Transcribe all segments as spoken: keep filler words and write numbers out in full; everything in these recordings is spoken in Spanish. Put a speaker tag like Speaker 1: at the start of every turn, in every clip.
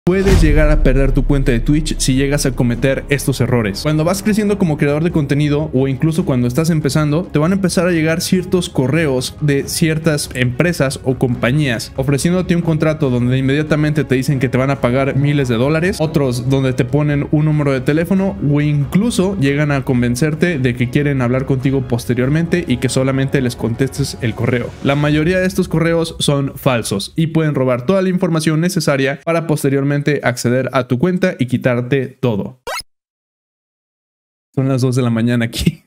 Speaker 1: Puedes llegar a perder tu cuenta de Twitch si llegas a cometer estos errores. Cuando vas creciendo como creador de contenido o incluso cuando estás empezando, te van a empezar a llegar ciertos correos de ciertas empresas o compañías ofreciéndote un contrato donde inmediatamente te dicen que te van a pagar miles de dólares, otros donde te ponen un número de teléfono o incluso llegan a convencerte de que quieren hablar contigo posteriormente y que solamente les contestes el correo. La mayoría de estos correos son falsos y pueden robar toda la información necesaria para posteriormente acceder a tu cuenta y quitarte todo. Son las dos de la mañana aquí.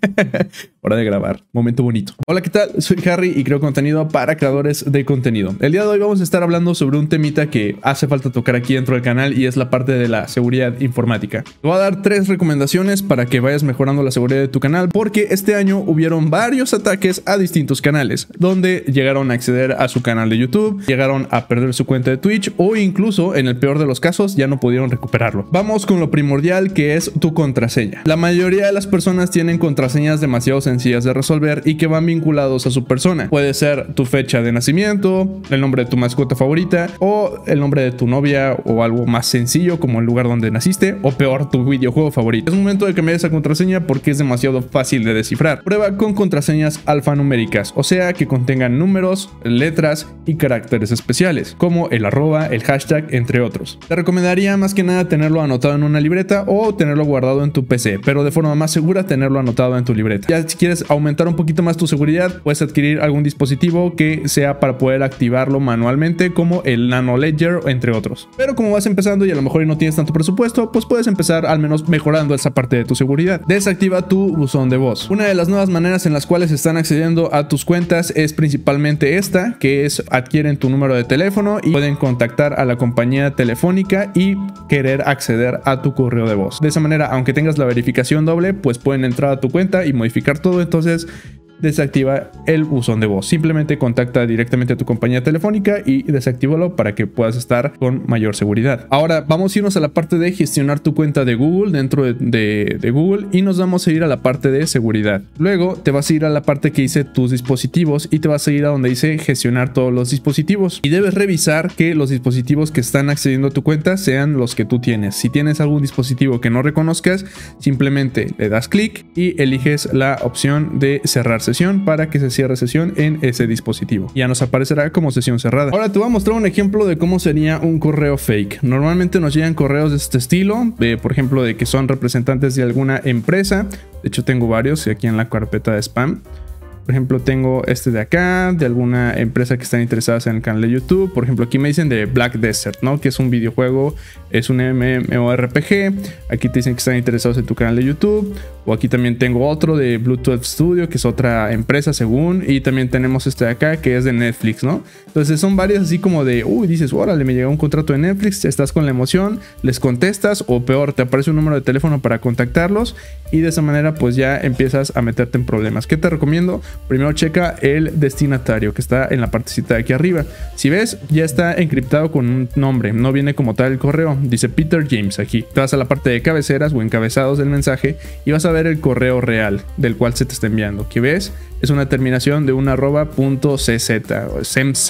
Speaker 1: Hora de grabar, momento bonito. Hola, ¿qué tal? Soy Harry y creo contenido para creadores de contenido. El día de hoy vamos a estar hablando sobre un temita que hace falta tocar aquí dentro del canal y es la parte de la seguridad informática. Te voy a dar tres recomendaciones para que vayas mejorando la seguridad de tu canal, porque este año hubieron varios ataques a distintos canales, donde llegaron a acceder a su canal de YouTube, llegaron a perder su cuenta de Twitch o incluso, en el peor de los casos, ya no pudieron recuperarlo. Vamos con lo primordial, que es tu contraseña. La mayoría de las personas tienen contraseñas demasiado sencillas de resolver y que van vinculados a su persona. Puede ser tu fecha de nacimiento, el nombre de tu mascota favorita o el nombre de tu novia o algo más sencillo como el lugar donde naciste o peor, tu videojuego favorito. Es momento de cambiar esa contraseña porque es demasiado fácil de descifrar. Prueba con contraseñas alfanuméricas, o sea que contengan números, letras y caracteres especiales como el arroba, el hashtag, entre otros. Te recomendaría más que nada tenerlo anotado en una libreta o tenerlo guardado en tu P C, pero de forma más segura tenerlo anotado en tu libreta. Ya si quieres aumentar un poquito más tu seguridad, puedes adquirir algún dispositivo que sea para poder activarlo manualmente, como el Nano Ledger, entre otros. Pero como vas empezando y a lo mejor no tienes tanto presupuesto, pues puedes empezar al menos mejorando esa parte de tu seguridad. Desactiva tu buzón de voz. Una de las nuevas maneras en las cuales están accediendo a tus cuentas es principalmente esta, que es adquieren tu número de teléfono y pueden contactar a la compañía telefónica y querer acceder a tu correo de voz. De esa manera, aunque tengas la verificación doble, pues pueden entrar a tu cuenta y modificar todo. Entonces desactiva el buzón de voz. Simplemente contacta directamente a tu compañía telefónica y desactívalo para que puedas estar con mayor seguridad. Ahora vamos a irnos a la parte de gestionar tu cuenta de Google dentro de, de, de Google y nos vamos a ir a la parte de seguridad. Luego te vas a ir a la parte que dice tus dispositivos y te vas a ir a donde dice gestionar todos los dispositivos y debes revisar que los dispositivos que están accediendo a tu cuenta sean los que tú tienes. Si tienes algún dispositivo que no reconozcas, simplemente le das clic y eliges la opción de cerrar sesión para que se cierre sesión en ese dispositivo. Ya nos aparecerá como sesión cerrada. Ahora te voy a mostrar un ejemplo de cómo sería un correo fake. Normalmente nos llegan correos de este estilo, de, por ejemplo, de que son representantes de alguna empresa. De hecho tengo varios aquí en la carpeta de spam. Por ejemplo, tengo este de acá, de alguna empresa que están interesadas en el canal de YouTube. Por ejemplo, aquí me dicen de Black Desert, ¿no? Que es un videojuego, es un MMORPG. Aquí te dicen que están interesados en tu canal de YouTube. O aquí también tengo otro de Bluetooth Studio, que es otra empresa según. Y también tenemos este de acá, que es de Netflix, ¿no? Entonces son varios así como de, uy, dices, órale, me llegó un contrato de Netflix. Estás con la emoción, les contestas o peor, te aparece un número de teléfono para contactarlos. Y de esa manera pues ya empiezas a meterte en problemas. ¿Qué te recomiendo? Primero checa el destinatario que está en la partecita de aquí arriba. Si ves, ya está encriptado con un nombre, no viene como tal el correo, dice Peter James aquí. Te vas a la parte de cabeceras o encabezados del mensaje y vas a ver el correo real del cual se te está enviando. ¿Qué ves? Es una terminación de un arroba punto cz o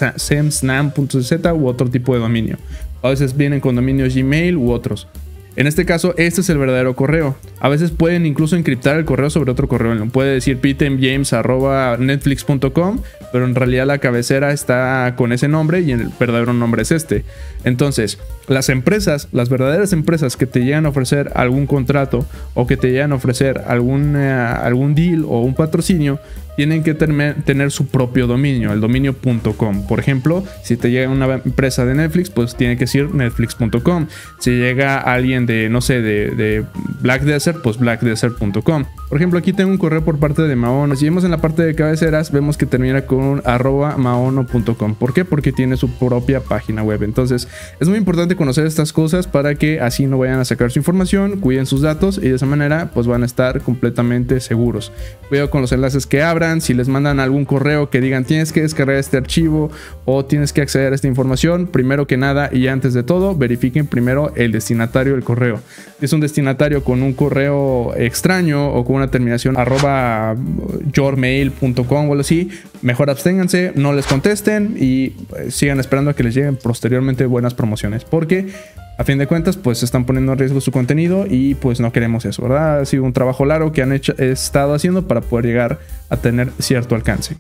Speaker 1: semsnam punto cz u otro tipo de dominio. A veces vienen con dominios Gmail u otros. En este caso, este es el verdadero correo. A veces pueden incluso encriptar el correo sobre otro correo. Puede decir peterjames arroba netflix punto com, pero en realidad la cabecera está con ese nombre y el verdadero nombre es este. Entonces, las empresas, las verdaderas empresas que te llegan a ofrecer algún contrato o que te llegan a ofrecer algún, uh, algún deal o un patrocinio, tienen que tener su propio dominio, el dominio .com. Por ejemplo, si te llega una empresa de Netflix, pues tiene que decir netflix punto com. Si llega alguien de, no sé, de, de Black Desert, pues black desert punto com. Por ejemplo, aquí tengo un correo por parte de Maono. Si vemos en la parte de cabeceras, vemos que termina con arroba maono punto com. ¿Por qué? Porque tiene su propia página web. Entonces, es muy importante conocer estas cosas para que así no vayan a sacar su información, cuiden sus datos y de esa manera, pues van a estar completamente seguros. Cuidado con los enlaces que abran. Si les mandan algún correo que digan tienes que descargar este archivo o tienes que acceder a esta información, primero que nada y antes de todo, verifiquen primero el destinatario del correo. Si es un destinatario con un correo extraño o con una terminación arroba yourmail punto com o algo así, mejor absténganse, no les contesten y pues, sigan esperando a que les lleguen posteriormente buenas promociones, porque a fin de cuentas pues están poniendo en riesgo su contenido y pues no queremos eso, ¿verdad? Ha sido un trabajo largo que han hecho, estado haciendo para poder llegar a tener cierto alcance.